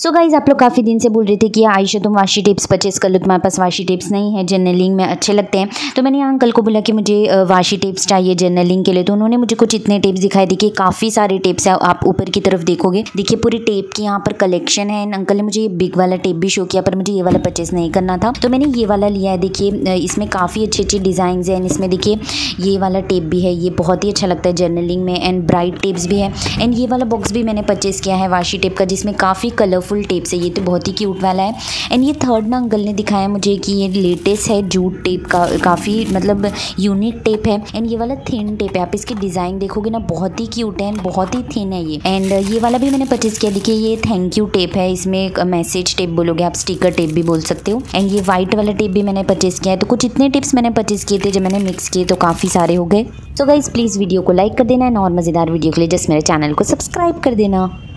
So guys आप लोग काफ़ी दिन से बोल रहे थे कि आयशा तुम वाशी टिप्स परचेस कर लो, तुम्हारे पास वाशी टिप्स नहीं है, जर्नलिंग में अच्छे लगते हैं। तो मैंने यहाँ अंकल को बोला कि मुझे वाशी टिप्स चाहिए जर्नलिंग के लिए। तो उन्होंने मुझे कुछ इतने टिप्स दिखाए। देखिए काफ़ी सारे टिप्स है, आप ऊपर की तरफ देखोगे, देखिए पूरी टेप की यहाँ पर कलेक्शन है। अंकल ने मुझे ये बिग वाला टेप भी शो किया, पर मुझे ये वाला परचेस नहीं करना था, तो मैंने ये वाला लिया है। देखिए इसमें काफ़ी अच्छे अच्छे डिज़ाइन हैं। इसमें देखिए ये वाला टेप भी है, ये बहुत ही अच्छा लगता है जर्नलिंग में। एंड ब्राइट टेप्स भी है। एंड ये वाला बॉक्स भी मैंने परचेस किया है वाशी टेप का, जिसमें काफ़ी कलरफुल टेप्स है। ये तो बहुत ही क्यूट वाला है। एंड ये थर्ड ना अंकल ने दिखाया मुझे कि ये लेटेस्ट है जूट टेप का, काफ़ी मतलब यूनिक टेप है। एंड ये वाला थिन टेप है, आप इसकी डिज़ाइन देखोगे ना बहुत ही क्यूट है एंड बहुत ही थिन है ये। एंड ये वाला भी मैंने परचेस किया। देखिए ये थैंक यू टेप है, इसमें एक मैसेज टेप बोलोगे आप, स्टिकर टेप भी बोल सकते हो। एंड ये वाइट वाला टेप भी मैंने परचेस किया है। तो कुछ इतने टिप्स मैंने परचेस किए थे, जब मैंने मिक्स किए तो काफ़ी सारे हो गए। तो गाइस प्लीज़ वीडियो को लाइक कर देना एंड और मज़ेदार वीडियो के लिए जस्ट मेरे चैनल को सब्सक्राइब कर देना।